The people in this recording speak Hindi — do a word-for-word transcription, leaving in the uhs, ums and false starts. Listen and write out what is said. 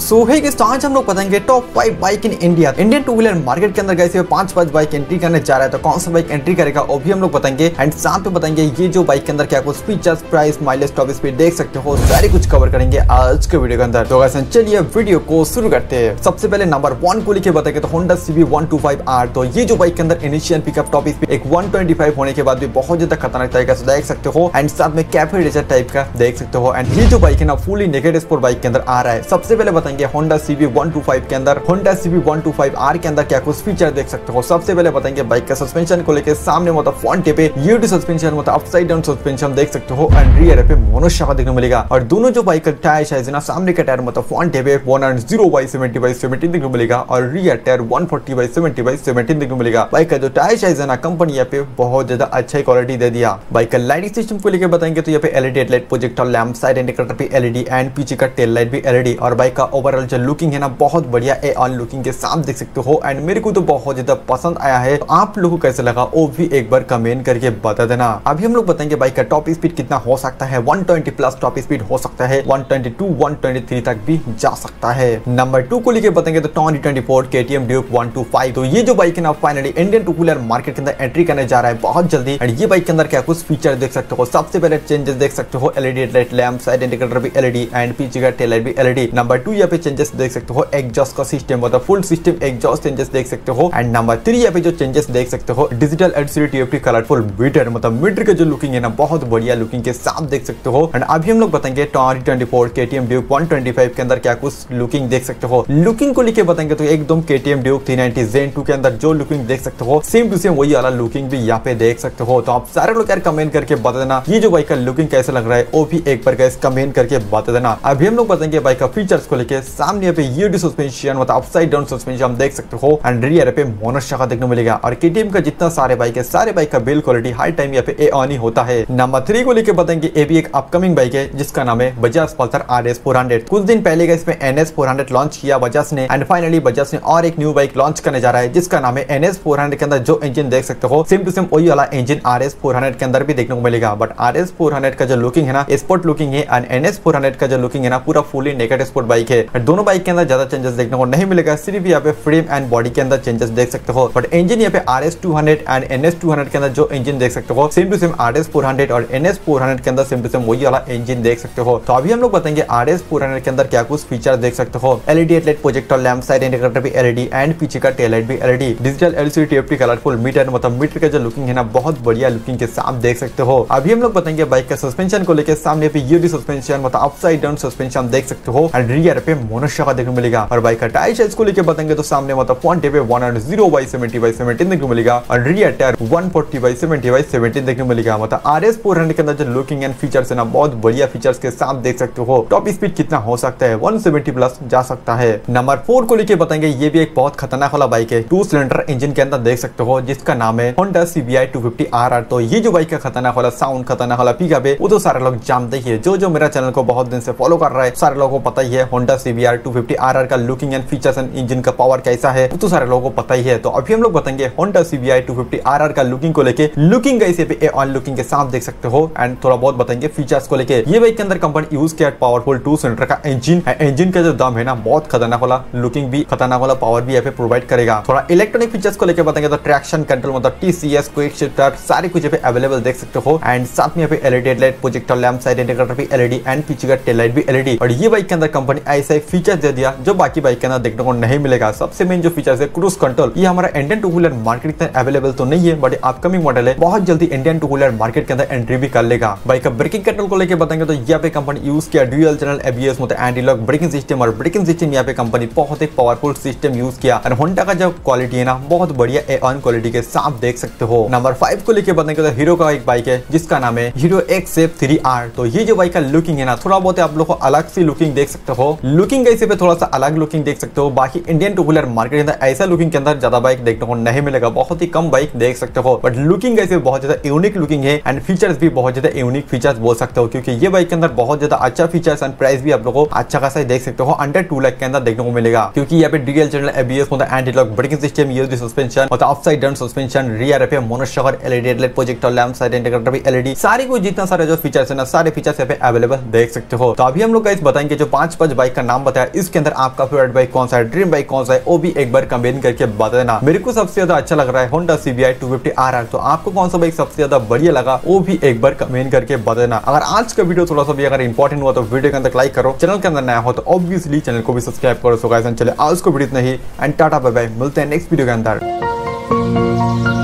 सो है कि आज हम लोग बताएंगे top five bike in India. Indian two wheeler market के अंदर कैसे पांच पांच बाइक एंट्री करने जा रहा है, तो कौन सा बाइक एंट्री करेगा वो भी हम लोग बताएंगे। एंड साथ में बताएंगे ये जो बाइक के अंदर क्या कुछ features, price, mileage, top speed देख सकते हो, सारे कुछ कवर करेंगे आज के वीडियो के अंदर। तो गाइस चलिए वीडियो को शुरू करते हैं। सबसे पहले नंबर वन को लेके बताएंगे तो Honda CB one two five R. तो ये जो बाइक के अंदर इनिशियल पिकअप टॉप स्पीड एक वन ट्वेंटी फाइव होने के बाद भी बहुत ज्यादा खतरनाक तरीके से देख सकते हो। एंड साथ में कैफे रेसर टाइप का देख सकते हो। एंड ये जो बाइक है ना फुली नेकेड स्पोर्ट बाइक के अंदर आ रहा है। सबसे पहले बताएंगे Honda CB one two five के अंदर Honda CB one two five R के अंदर क्या कुछ फीचर देख सकते हो। सबसे पहले बताएंगे बाइक का सस्पेंशन को लेकर सामने मतलब फ्रंट पे यूटी सस्पेंशन मतलब अपसाइड डाउन सस्पेंशन देख सकते हो। एंड रियर पे मोनोशॉक देखने मिलेगा। और दोनों जो बाइक का टायर साइज है ना, सामने का टायर मतलब फ्रंट पे one hundred zero by seventy by seventeen देखने मिलेगा और rear tyre one forty by seventy by seventeen देखने मिलेगा। बाइक का जो टायर साइज है ना, कंपनी यहाँ पे बहुत ज्यादा अच्छा क्वालिटी दे दिया। बाइक का लाइटिंग सिस्टम को लेकर बताएंगे तो यहाँ पे LED headlight, projector lamp, side indicator पे एलईडी एंड पीछे का टेल लाइट भी एलईडी। और बाइक का ओवरऑल जो लुकिंग है ना बहुत बढ़िया ए ऑन लुकिंग के साथ देख सकते हो। एंड मेरे को तो बहुत ज्यादा पसंद आया है। तो आप लोगों को कैसे लगा वो भी एक बार कमेंट करके बता देना। अभी हम लोग बताएंगे बाइक का टॉप स्पीड कितना हो सकता है। One twenty plus top speed हो सकता है, one twenty two one twenty three तक भी जा सकता है। नंबर टू को लेके बताएंगे तो twenty twenty four KTM Duke one two five. तो ये जो बाइक है ना finally Indian two wheeler market के अंदर एंट्री करने जा रहा है बहुत जल्दी। एंड ये बाइक के अंदर क्या कुछ फीचर देख सकते हो। सबसे पहले चेंजेस देख सकते हो, LED headlight, lamp, side indicator भी एलईडी एंड पीछे का टेल लाइट भी एलईडी। नंबर टू यहाँ पे चेंजेस देख सकते हो, एग्जॉस्ट का सिस्टम मतलब फुल सिस्टम एग्जॉस्ट चेंजेस देख सकते हो। एंड नंबर थ्री यहाँ पे जो चेंजेस देख सकते हो, digital LCD TFT colourful meter मतलब मीटर का जो लुकिंग है ना बहुत बढ़िया लुकिंग के साथ देख सकते हो। एंड अभी हम लोग बताएंगे twenty twenty four KTM Duke one twenty five के अंदर क्या कुछ लुकिंग देख सकते हो। लुकिंग को लेके बताएंगे तो एकदम KTM Duke three ninety gen two के अंदर जो लुकिंग देख सकते हो सेम टू सेम वही वाला लुकिंग भी यहाँ पे देख सकते हो। तो आप सारे लोग यार कमेंट करके बता देना ये जो बाइक का लुकिंग कैसे लग रहा है वो भी एक बार गाइस कमेंट करके बता देना। अभी हम लोग बताएंगे बाइक का फीचर्स को लेके सामने पे यूडी सस्पेंशन मतलब अपसाइड डाउन सस्पेंशन हम देख सकते हो। एंड रियर पे मोनोशॉक देखने मिलेगा। और केटीएम का जितना सारे बाइक है सारे बाइक का बिल्ड क्वालिटी हर टाइम यहाँ पे ए ऑन ही होता है। नंबर थ्री को लेके बताएंगे ये भी एक अपकमिंग बाइक है जिसका नाम है Bajaj Pulsar R S four hundred. कुछ दिन पहले का इसमें N S four hundred launch किया बजाज ने। एंड फाइनली बजाज ने और एक न्यू बाइक लॉन्च करने जा रहा है जिसका नाम है एन एस फोर हंड्रेड के अंदर जो इंजन देख सकते हो सेम टू सेम वही वाला engine R S four hundred के अंदर भी देखने को मिलेगा। But R S four hundred का जो लुकिंग है ना स्पोर्ट लुकिंग है and N S four hundred का जो लुकिंग है ना पूरा फुली नेकेड स्पोर्ट बाइक है। दोनों बाइक के अंदर ज्यादा चेंजेस देखने को नहीं मिलेगा, सिर्फ यहाँ पे फ्रेम एंड बॉडी के अंदर चेंजेस देख सकते हो। बट इंजन यहाँ पे R S two hundred and N S two hundred के अंदर जो इंजन देख सकते हो same to same R S four hundred और एन एस फोर हंड्रेड के अंदर सेम टू सेम वही वाला इंजन देख सकते हो। तो अभी हम लोग बताएंगे आर एस फोर हंड्रेड के अंदर क्या कुछ फीचर देख सकते हो। LED headlight, projector lamp, side indicator भी एलईडी एंड पीछे का टेल लाइट भी LED. Digital LCD TFT colourful meter मतलब मीटर का जो लुकिंग है ना बहुत बढ़िया लुकिंग के साथ देख सकते हो। अभी हम लोग बताएंगे बाइक का सस्पेंशन को लेकर सामने पे यूडी सस्पेंशन मतलब अपसाइड डाउन सस्पेंशन देख सकते हो। एंड रियर पे मोनोशॉक देखने मिलेगा। और बाइक का टायर साइज को लेकर बताएंगे तो सामने मतलब फ्रंट पे one hundred zero by seventy by seventeen देखने मिलेगा और rear tyre one forty by seventy by seventeen देखने मिलेगा। मतलब आर एस फोर हंड्रेड के अंदर जो लुकिंग एंड फीचर्स है ना बहुत बढ़िया फीचर्स के साथ देख सकते हो। टॉप स्पीड कितना हो सकता है, वन सेवेंटी प्लस जा सकता है। नंबर फोर को लेकर बताएंगे ये भी एक बहुत खतरनाक वाला बाइक है, टू सिलेंडर इंजन के अंदर देख सकते हो जिसका नाम है Honda CBR two fifty R R. तो ये जो बाइक का खतरनाक वाला साउंड, खतरनाक वाला पिकअप है वो तो सारे लोग जानते ही है। जो जो मेरा चैनल को बहुत दिन से फॉलो कर रहा है सारे लोगों को पता ही है Honda CBR two fifty R R का looking and features and engine का पावर कैसा है वो तो सारे लोगों को पता ही है। तो अभी हम लोग बताएंगे Honda CBR two fifty R R का लुकिंग को लेके लुकिंग कैसे पे ऑन लुकिंग के साथ देख सकते हो। एंड थोड़ा बहुत बताएंगे फीचर्स को लेके। ये बाइक के अंदर कंपनी यूज किया पावरफुल टू सिलेंडर का इंजन। इंजन का जो दम है ना बहुत खतरनाक वाला लुकिंग भी, खतरनाक वाला पावर भी यहाँ पे प्रोवाइड करेगा। थोड़ा इलेक्ट्रॉनिक फीचर्स को लेकर बताएंगे तो ट्रैक्शन कंट्रोल मतलब टीसीएस, क्विक शिफ्टर सारे कुछ यहाँ पे अवेलेबल देख सकते हो। एंड साथ में यहाँ पे LED headlight, projector lamp, side indicator भी एलईडी एंड पीछे का टेल लाइट भी एलईडी। और ये बाइक के अंदर कंपनी ऐसा एक फीचर दे दिया जो बाकी बाइक के अंदर देखने को नहीं मिलेगा। सबसे मेन जो फीचर्स है क्रूज कंट्रोल, ये हमारा इंडियन टू व्हीलर मार्केट के अंदर अवेलेबल तो नहीं है बट अपकमिंग मॉडल है, बहुत जल्दी इंडियन टू व्हीलर मार्केट के अंदर एंट्री भी कर लेगा। बाइक का ब्रेकिंग कंट्रोल को लेकर बताएंगे तो यहाँ पे कंपनी यूज किया ड्यूअल चैनल एबीएस मतलब एंटी लॉक ब्रेकिंग सिस्टम। और ब्रेकिंग सिस्टम यहाँ पे कंपनी बहुत एक पावरफुल सिस्टम यूज किया। और होंडा का जो क्वालिटी है ना बहुत बढ़िया ए ऑन क्वालिटी के साथ देख सकते हो। नंबर फाइव को लेकर बताएंगे तो हीरो का एक बाइक है जिसका नाम है Hero X F three R. तो ये जो बाइक का लुकिंग है ना थोड़ा बहुत आप लोग को अलग सी लुकिंग देख सकते हो। लुकिंग कैसे पे थोड़ा सा अलग लुकिंग देख सकते हो। बाकी इंडियन टू व्हीलर मार्केट के अंदर ऐसा लुकिंग के अंदर ज्यादा बाइक देखने को नहीं मिलेगा, बहुत ही कम बाइक देख सकते हो। बट लुकिंग कैसे बहुत ज्यादा यूनिक लुकिंग है एंड फीचर्स भी बहुत ज्यादा यूनिक फीचर्स बोल सकते हो क्योंकि ये बाइक के अंदर बहुत ज्यादा अच्छा फीचर्स एंड प्राइस भी आप लोगों को अच्छा खासा देख सकते हो, अंडर टू लाख के अंदर देखने को मिलेगा। क्योंकि यहाँ पे डुअल चैनल एबीएस मतलब anti lock braking system, USD suspension मतलब अपसाइड डाउन सस्पेंशन, रियर पे monoshock, LED headlight, projector lamp, side indicator भी एलईडी, सारे कुछ जितना सारे जो फीचर्स है ना सारे फीचर्स यहाँ पे अवेलेबल देख सकते हो। तो अभी हम लोग गाइस बताएंगे जो पांच पांच बाइक का नाम बताया, इसके अंदर आपका फेवरेट बाइक कौन सा है, ड्रीम बाइक कौन सा है, वो भी एक बार कमेंट करके बता देना। मेरे को सबसे ज्यादा अच्छा लग रहा है Honda C B R two fifty R R. तो आपको कौन सा बाइक सबसे ज्यादा बढ़िया लगा वो भी एक बार कमेंट करके बता देना। अगर आज का वीडियो थोड़ा सा भी अगर इंपॉर्टेंट हुआ तो वीडियो के अंदर लाइक करो, चैनल के अंदर नया हो तो ऑब्वियसली चैनल को भी सब्सक्राइब करो। सो गाइस चले आज को वीडियो इतना ही एंड टाटा बाय बाय, मिलते हैं नेक्स्ट वीडियो के अंदर।